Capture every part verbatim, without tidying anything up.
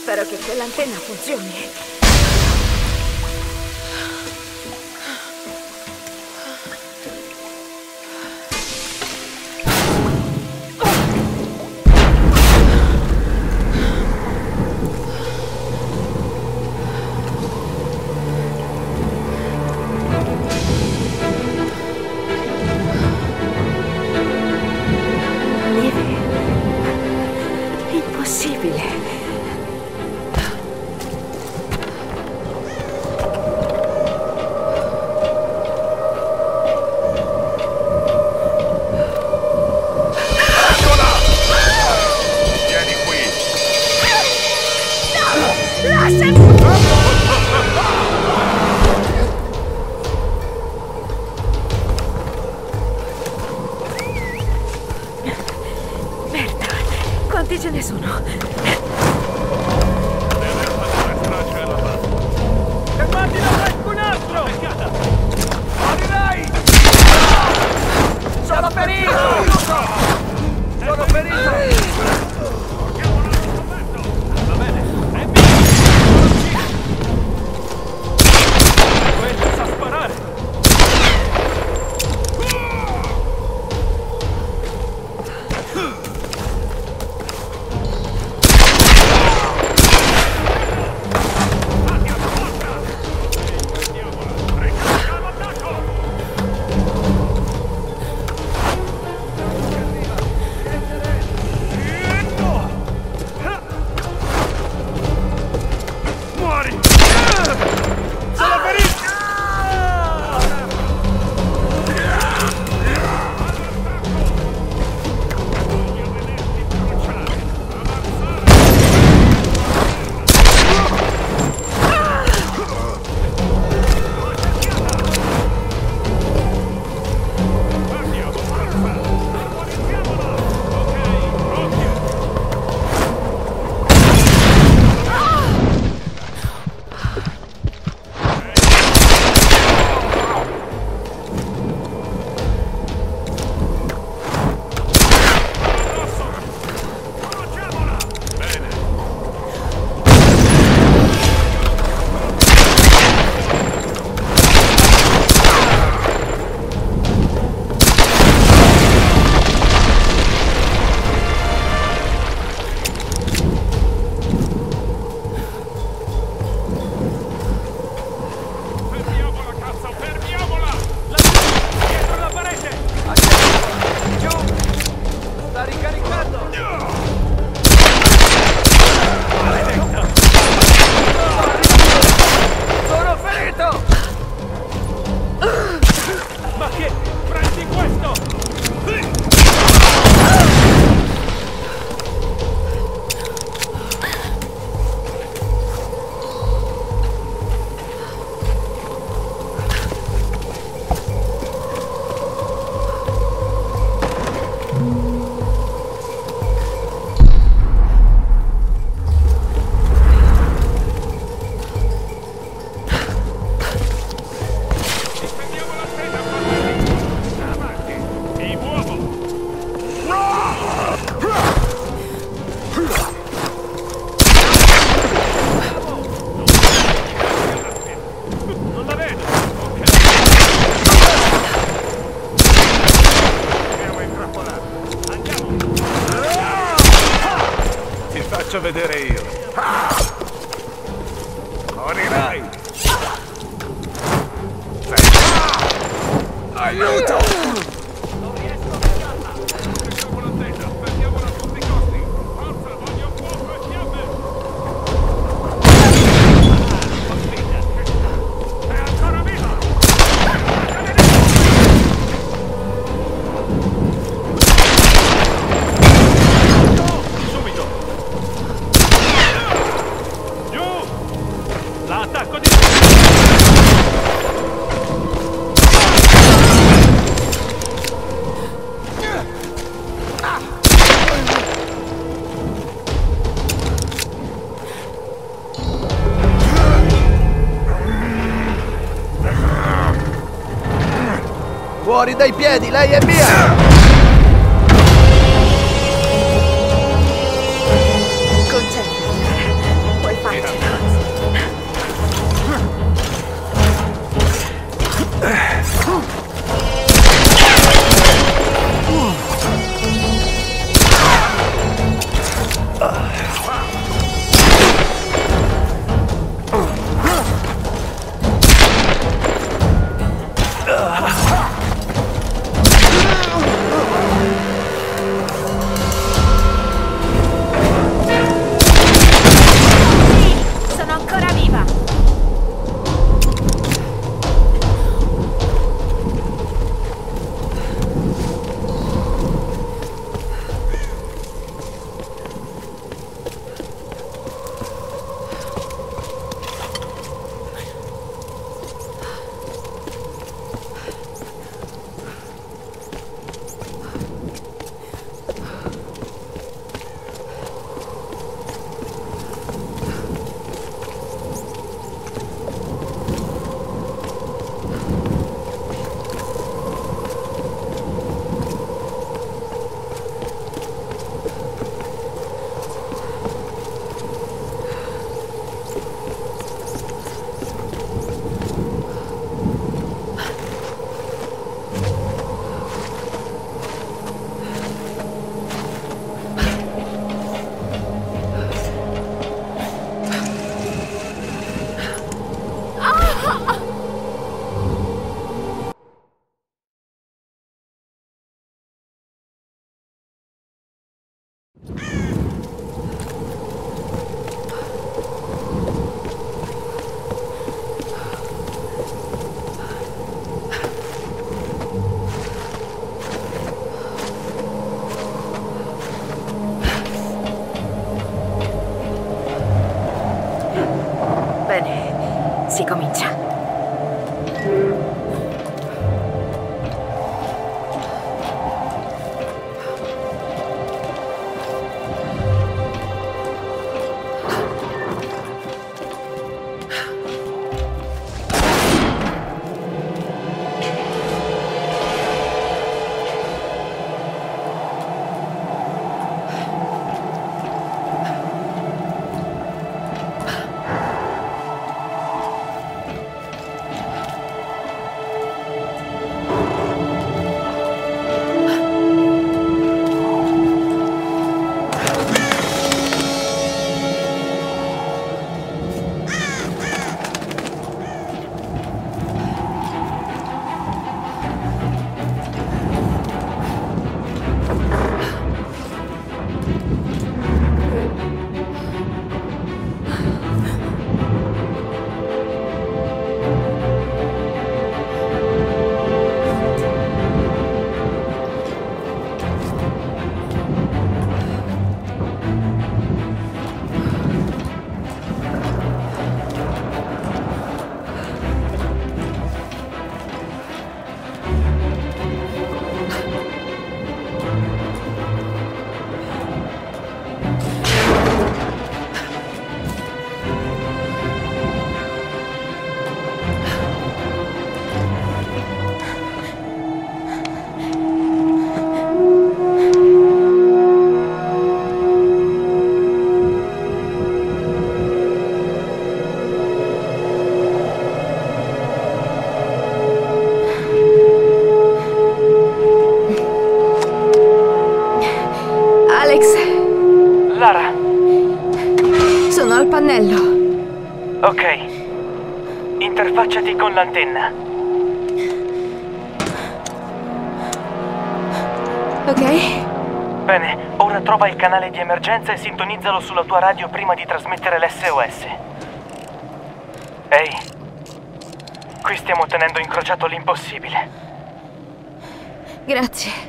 Spero che quell'antenna funzioni. Quanti ce ne sono? Fermati da qualcun altro! Morirai! Sono ferito! Sono ferito! Va bene, è via! Quello sa sparare! Faccio vedere io. Morirai! Aiuto! Non riesco a fermarla! Facciamo l'antenna, perdiamola a tutti i costi! Forza, voglio fuoco e fiamme! È ancora viva! Subito! Giù! L'attacco di... Fuori dai piedi, lei è mia! Concentrati. Alex, Lara, sono al pannello. ok. Interfacciati con l'antenna. Ok? Bene, ora trova il canale di emergenza e sintonizzalo sulla tua radio prima di trasmettere l'S O S. Ehi, qui stiamo tenendo incrociato l'impossibile. Grazie.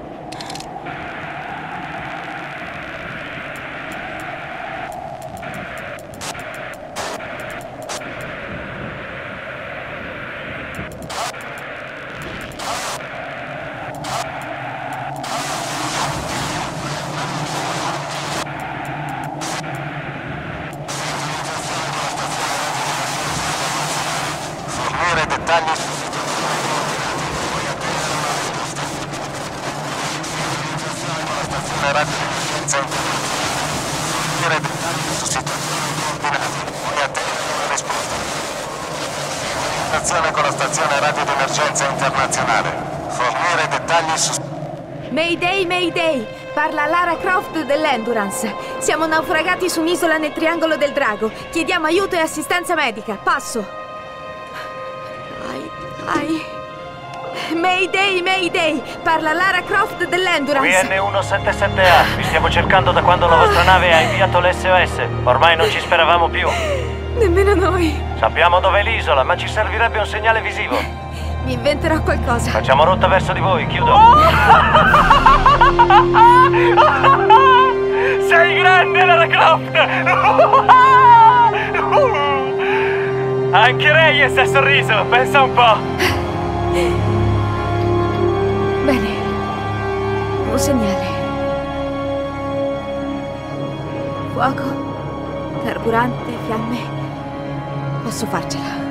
Fornire dettagli su stazione radio fornire dettagli su situazione puoi attendere una risposta. Comunicazione con la stazione radio di emergenza internazionale. Fornire dettagli su Mayday, Mayday! Parla Lara Croft dell'Endurance. Siamo naufragati su un'isola nel Triangolo del Drago. Chiediamo aiuto e assistenza medica. Passo. Ai, ai. Mayday, Mayday! Parla Lara Croft dell'Endurance. Qui N uno sette sette A, vi stiamo cercando da quando la vostra nave ha inviato l'S O S. Ormai non ci speravamo più. Nemmeno noi. Sappiamo dov'è l'isola, ma ci servirebbe un segnale visivo. Mi inventerò qualcosa. Facciamo rotta verso di voi, chiudo. Sei grande, Lara Croft! Anche Reyes ha sorriso, pensa un po'. Bene. Un segnale. Fuoco, carburante, fiamme. Posso farcela.